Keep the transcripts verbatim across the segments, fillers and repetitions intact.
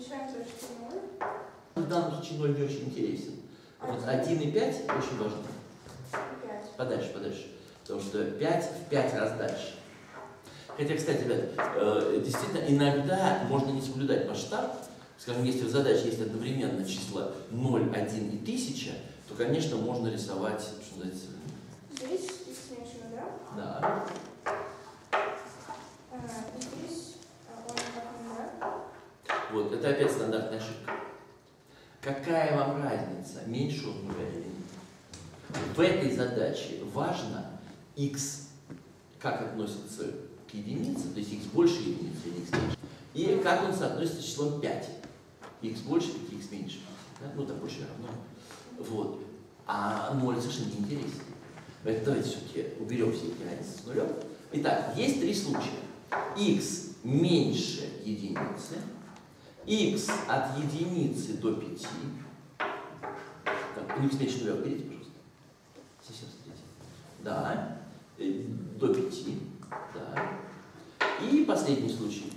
Отмечаем за что ноль. В данном случае ноль не очень интересен. Вот один и пять очень важно. пять. Подальше, подальше. Потому что пять в пять раз дальше. Хотя, кстати, ребят, э, действительно, иногда можно не соблюдать масштаб. Скажем, если в задаче есть одновременно числа ноль, один и тысяча, то, конечно, можно рисовать, что называется. Здесь x меньше нуля. Да. А, и здесь он как нуля. Вот, это опять стандартная ошибка. Какая вам разница, меньше он нуля или нет? В этой задаче важно x, как относится к единице, то есть x больше единицы или x меньше, и как он соотносится с числом пять. X больше или x меньше. Да? Ну, так больше равно. Вот. А ноль совершенно не интересен. Поэтому давайте все-таки уберем все эти разницы с нулем. Итак, есть три случая. X меньше единицы, x от единицы до пяти. Так, x меньше нуля уберите, пожалуйста. Совсем смотрите. Да. До пяти. Да. И последний случай.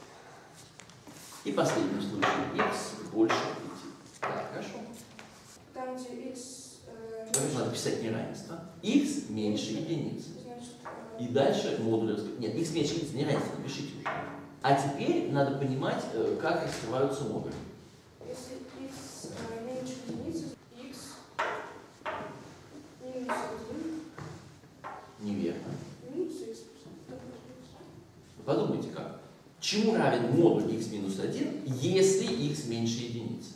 И последний случай. X больше пяти. Да, хорошо. Там, где x... Э, Значит, надо писать неравенство. X меньше единицы. Значит, И дальше модуль раскрыть. Нет, x меньше единицы, неравенство, напишите уже. А теперь надо понимать, как раскрываются модули. если x э, меньше единицы, x минус один. Неверно. Минус x. Подумайте как. Чему равен модуль x минус один, если x меньше единицы?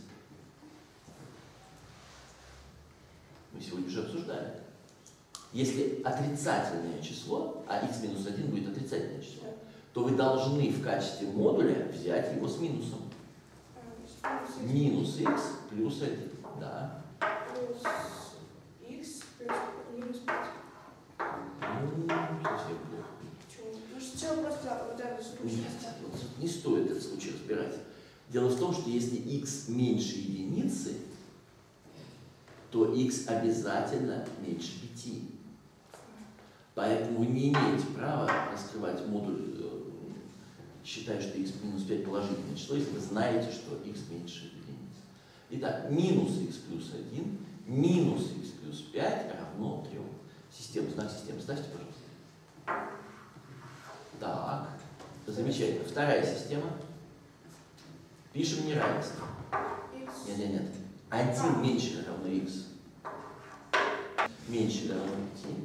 Мы сегодня уже обсуждали. Если отрицательное число, а x минус один будет отрицательное число, то вы должны в качестве модуля взять его с минусом. Минус x плюс один. Да. Плюс x плюс минус пять. Ну, совсем плохо. Почему? Ну, сначала просто вот этот случай. Нет, вот не стоит этот случай разбирать. Дело в том, что если x меньше единицы, то x обязательно меньше пяти. Поэтому вы не имеете права раскрывать модуль, считая, что x минус пять положительное число, если вы знаете, что x меньше единицы. Итак, минус x плюс один, минус x плюс пять равно трем. Систему, знак системы ставьте, пожалуйста. Так, замечательно. Вторая система. Пишем неравенство. Нет, нет, нет. один меньше равно x. Меньше равно пяти.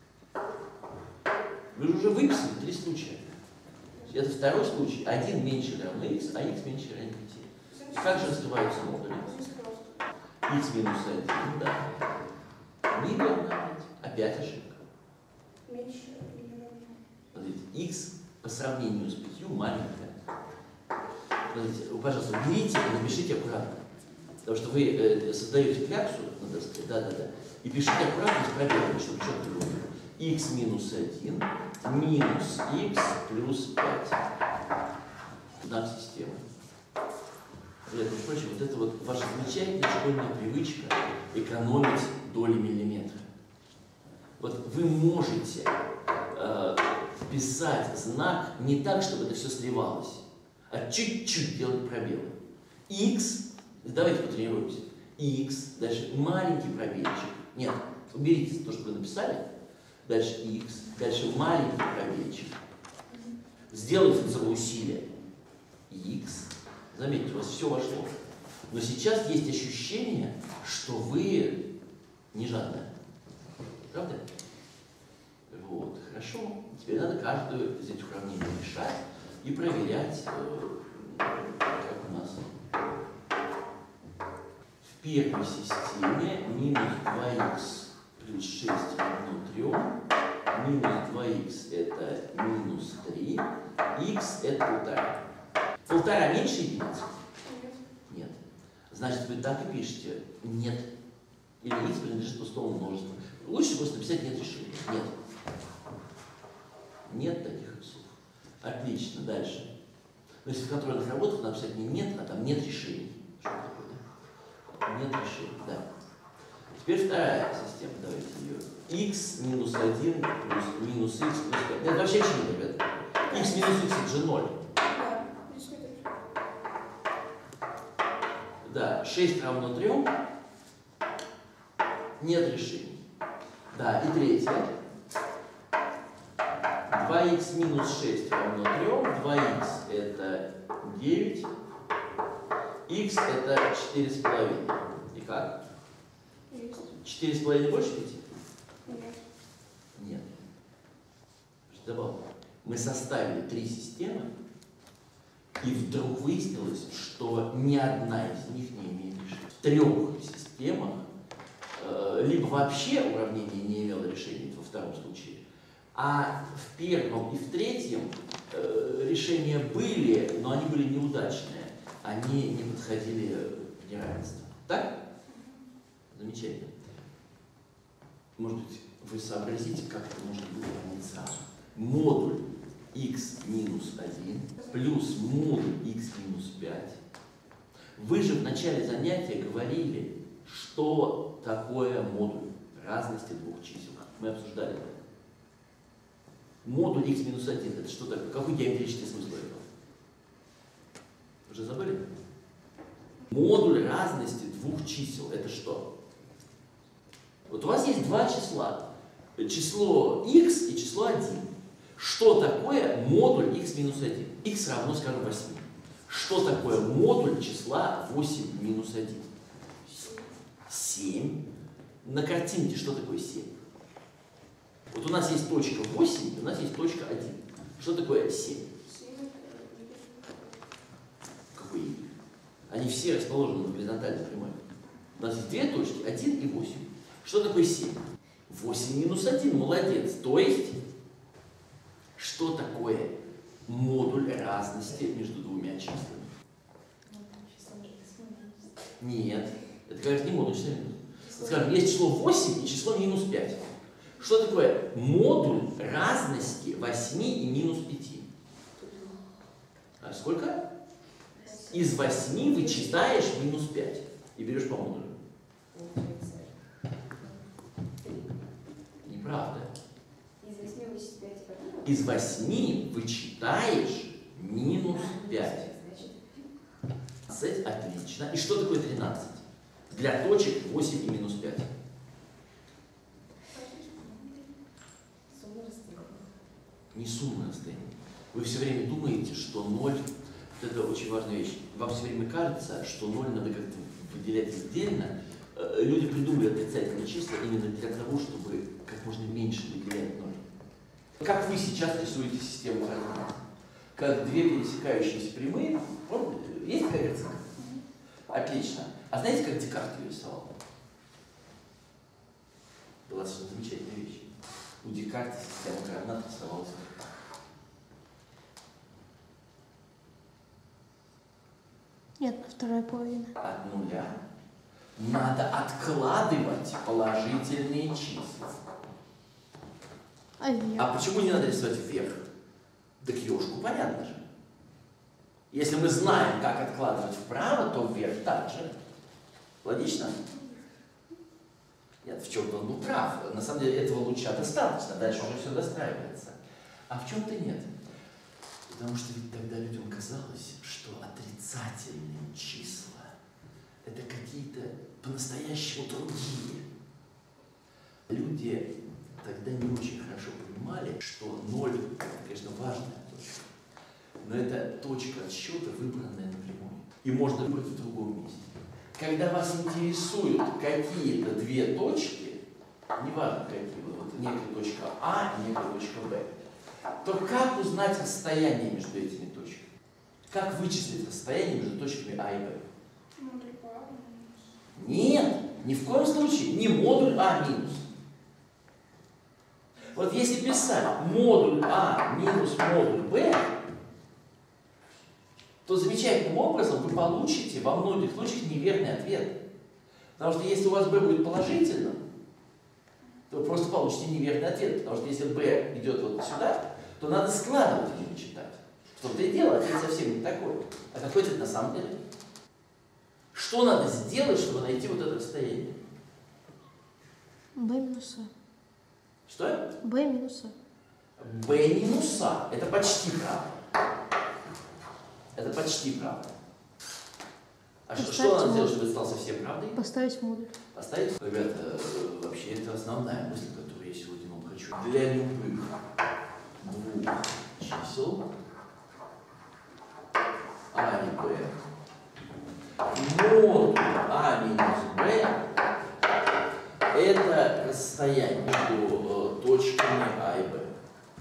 Вы же уже выписали три случая. Это второй случай. один меньше равно x, а x меньше равно пяти. Как же раскрываются модули? X минус один, да. Неверно. Опять ошибка. Меньше. Смотрите, x по сравнению с пятью маленькая. Смотрите, пожалуйста, берите и напишите аккуратно. Потому что вы э, создаете кляксу на доске, да-да-да, и пишите аккуратно с пробелами, чтобы четко было. X минус один минус x плюс пять. Знак системы. Между прочим, вот это вот ваша замечательная школьная привычка экономить доли миллиметра. Вот вы можете э, писать знак не так, чтобы это все сливалось, а чуть-чуть делать пробелы. X, давайте потренируемся. X, дальше маленький пробельчик. Нет, уберите то, что вы написали. Дальше x, дальше маленький пробельчик. Сделайте это усилие. X. Заметьте, у вас все вошло. Но сейчас есть ощущение, что вы не жадные. Правда? Вот, хорошо. Теперь надо каждую из этих уравнений решать и проверять, как у нас. В первой системе минус два икс плюс шесть равно трем. Минус два икс это минус три. Х это полтора. Полтора меньше единицы? Нет. Нет. Значит, вы так и пишете нет. Или х принадлежит пустому множеству. Лучше просто написать нет решения. Нет. Нет таких иксов. Отлично. Дальше. Но если в контрольных работах надо писать не нет, а там нет решений. Что такое, да? Нет решений, да. Теперь вторая система. Давайте ее. Х минус один плюс минус х плюс пять. Это вообще очевидно, ребята. Х минус х это же ноль. Да. Здесь нет решения. Да, шесть равно трем. Нет решений. Да, и третье. два икс минус шесть равно трем. два икс это девять. Х это четыре с половиной. И как? Есть. четыре с половиной больше пяти? Нет. Нет. Что добавил? Мы составили три системы, и вдруг выяснилось, что ни одна из них не имеет решения. В трех системах э, либо вообще уравнение не имело решения во втором случае, а в первом и в третьем э, решения были, но они были неудачные. Они не подходили в неравенство. Так? Замечательно. Может быть, вы сообразите, как это может быть уравнить сразу. Модуль x минус один плюс модуль x минус пять. Вы же в начале занятия говорили, что такое модуль разности двух чисел. Мы обсуждали это. Модуль x минус один это что такое? Какой геометрический смысл этого? Уже забыли? Модуль разности двух чисел это что? Вот у вас есть два числа. Число x и число один. Что такое модуль x минус один? X равно, скажем, восьми. Что такое модуль числа восемь минус один? семь. На картинке что такое семь? Вот у нас есть точка восемь, у нас есть точка один. Что такое семь? Какой y? Они все расположены на горизонтальной прямой. У нас есть две точки, один и восемь. Что такое семь? восемь минус один, молодец. То есть, что такое модуль разности между двумя числами? Нет, это как раз не модуль числа минус. Скажем, есть число восемь и число минус пять. Что такое модуль разности восьми и минус пяти? А сколько? Из восьми вычитаешь минус пять и берешь по модулю. Неправда. Из восьми вычитаешь минус пять. тринадцать, отлично. И что такое тринадцать? Для точек восемь и минус пять. Не сумма расстояний. Вы все время думаете, что ноль, вот это очень важная вещь, вам все время кажется, что ноль надо как-то выделять отдельно. Люди придумали отрицательные числа именно для того, чтобы как можно меньше выделять ноль. Как вы сейчас рисуете систему координат? Как две пересекающиеся прямые, вот, есть такая картинка? Отлично. А знаете, как Декарт ее рисовал? Была совершенно замечательная вещь. У Декарта система координат рисовалась. Нет, на второй половине. От нуля надо откладывать положительные числа. А вверх? А почему не надо рисовать вверх? Да к ёшку понятно же. Если мы знаем, как откладывать вправо, то вверх также. Логично? Нет, в чем-то он был прав. На самом деле этого луча достаточно, дальше уже все достраивается. А в чем-то нет. Потому что ведь тогда людям казалось, что отрицательные числа – это какие-то по-настоящему другие. Люди тогда не очень хорошо понимали, что ноль – это, конечно, важная точка. Но это точка отсчета, выбранная напрямую. И можно выбрать в другом месте. Когда вас интересуют какие-то две точки, неважно какие, вот некая точка А и некая точка Б, то как узнать расстояние между этими точками? Как вычислить расстояние между точками А и Б? Модуль А минус. Нет, ни в коем случае не модуль А минус. Вот если писать модуль А минус модуль Б, то замечательным образом вы получите во многих случаях неверный ответ. Потому что если у вас b будет положительным, то вы просто получите неверный ответ. Потому что если b идет вот сюда, то надо складывать его читать. В том-то и дело, ответ совсем не такой. А какой ответ на самом деле? Что надо сделать, чтобы найти вот это расстояние? b минус А. Что? b минус А. b минус А. Это почти правда. Это почти правда. А что, Поставьте что надо сделать, модуль. чтобы это стало совсем правдой? Поставить модуль. Поставить? Ребята, э, вообще это основная мысль, которую я сегодня вам хочу. Для любых двух чисел А и Б модуль А минус Б это расстояние между э, точками А и Б.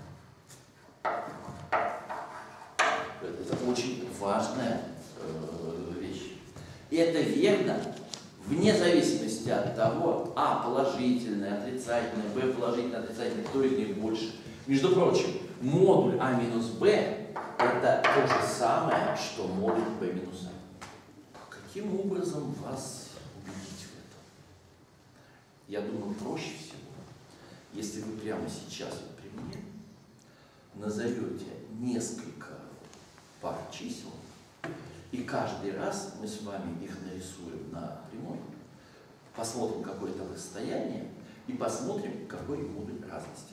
Это очень важная э, вещь. И это верно вне зависимости от того, А положительное, отрицательное, Б положительное, отрицательное, кто из них больше. Между прочим, модуль А минус Б это то же самое, что модуль Б минус А. Каким образом вас убедить в этом? Я думаю, проще всего, если вы прямо сейчас вот при мне назовете несколько пар чисел, и каждый раз мы с вами их нарисуем на прямой, посмотрим какое там расстояние и посмотрим, какой модуль разности.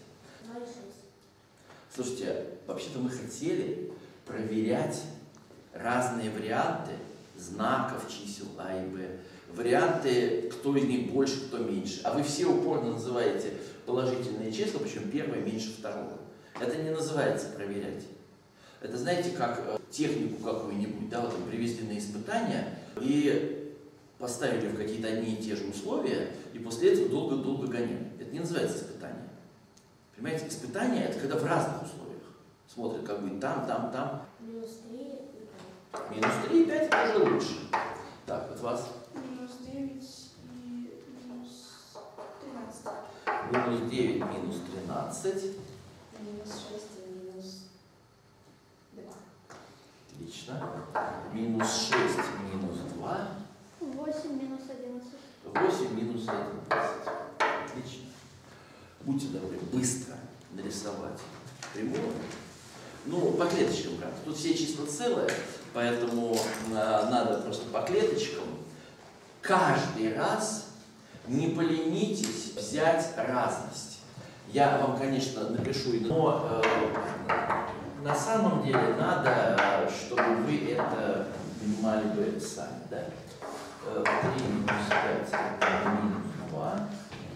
Слушайте, вообще-то мы хотели проверять разные варианты знаков чисел А и Б, варианты, кто из них больше, кто меньше. А вы все упорно называете положительные числа, причем первое меньше второго. Это не называется проверять. Это, знаете, как э, технику какую-нибудь, да, вот там привезли на испытания и поставили в какие-то одни и те же условия, и после этого долго-долго гоняли. Это не называется испытание. Понимаете, испытание – это когда в разных условиях смотрят, как будет там, там, там. Минус три и пять. Минус три и пять – тоже лучше. Так, от вас. Минус девять и минус тринадцать. Минус девять, минус тринадцать. Минус шесть и минус два. Отлично. Минус шесть, минус два. восемь минус одиннадцать. восемь, минус одиннадцать. Отлично. Будьте добры, быстро нарисовать прямую. Ну, по клеточкам, правда. Тут все числа целые, поэтому а, надо просто по клеточкам. Каждый раз не поленитесь взять разность. Я вам, конечно, напишу, но э, на самом деле надо, чтобы вы это понимали бы сами. Да? три минус пять это минус два.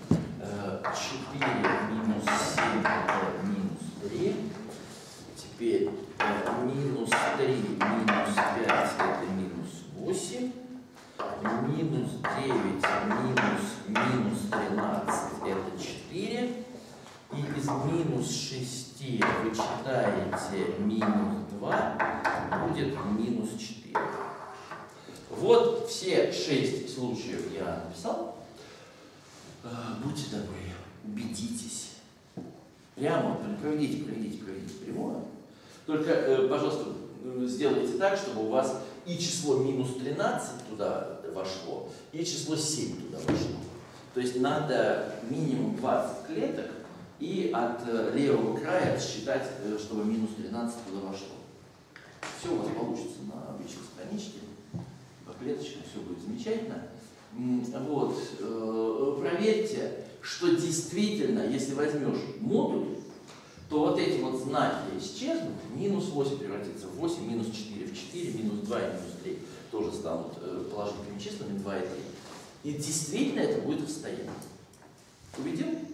четыре минус семь это минус три. Теперь э, минус три минус пять это минус восемь. Минус девять минус минус тринадцать это четыре. И из минус шести вычитаете минус два, будет минус четыре. Вот все шесть случаев я написал. Будьте добры, убедитесь. Прямо проведите, проведите, проведите прямую. Только, пожалуйста, сделайте так, чтобы у вас и число минус тринадцать туда вошло, и число семь туда вошло. То есть надо минимум двадцать клеток и от левого края отсчитать, чтобы минус тринадцать туда вошло. Все у вас получится на обычной страничке. По клеточкам все будет замечательно. Вот. Проверьте, что действительно, если возьмешь модуль, то вот эти вот знаки исчезнут, минус восемь превратится в восемь, минус четыре в четыре, минус два и минус три тоже станут положительными числами два и три. И действительно это будет расстояние. Убедил?